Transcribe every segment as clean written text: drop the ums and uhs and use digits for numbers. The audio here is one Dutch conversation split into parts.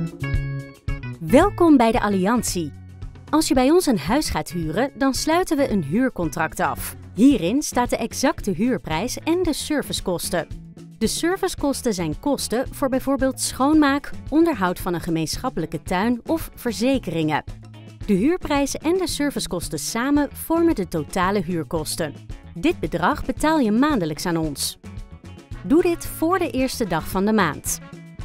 Welkom bij de Alliantie. Als je bij ons een huis gaat huren, dan sluiten we een huurcontract af. Hierin staat de exacte huurprijs en de servicekosten. De servicekosten zijn kosten voor bijvoorbeeld schoonmaak, onderhoud van een gemeenschappelijke tuin of verzekeringen. De huurprijs en de servicekosten samen vormen de totale huurkosten. Dit bedrag betaal je maandelijks aan ons. Doe dit voor de eerste dag van de maand.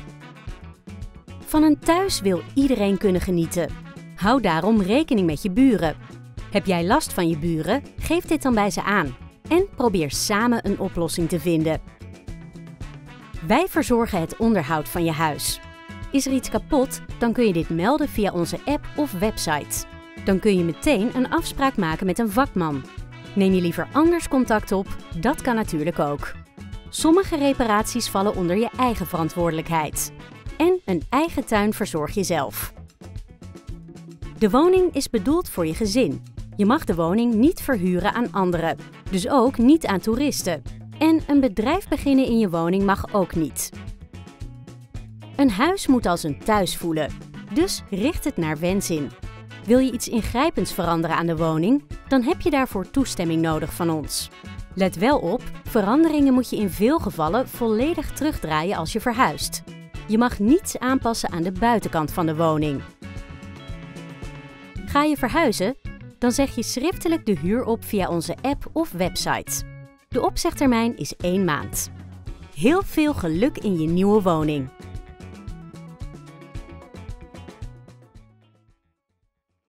Van een thuis wil iedereen kunnen genieten. Hou daarom rekening met je buren. Heb jij last van je buren? Geef dit dan bij ze aan. En probeer samen een oplossing te vinden. Wij verzorgen het onderhoud van je huis. Is er iets kapot? Dan kun je dit melden via onze app of website. Dan kun je meteen een afspraak maken met een vakman. Neem je liever anders contact op? Dat kan natuurlijk ook. Sommige reparaties vallen onder je eigen verantwoordelijkheid. En een eigen tuin verzorg je zelf. De woning is bedoeld voor je gezin. Je mag de woning niet verhuren aan anderen, dus ook niet aan toeristen. En een bedrijf beginnen in je woning mag ook niet. Een huis moet als een thuis voelen, dus richt het naar wens in. Wil je iets ingrijpends veranderen aan de woning, dan heb je daarvoor toestemming nodig van ons. Let wel op, veranderingen moet je in veel gevallen volledig terugdraaien als je verhuist. Je mag niets aanpassen aan de buitenkant van de woning. Ga je verhuizen? Dan zeg je schriftelijk de huur op via onze app of website. De opzegtermijn is 1 maand. Heel veel geluk in je nieuwe woning!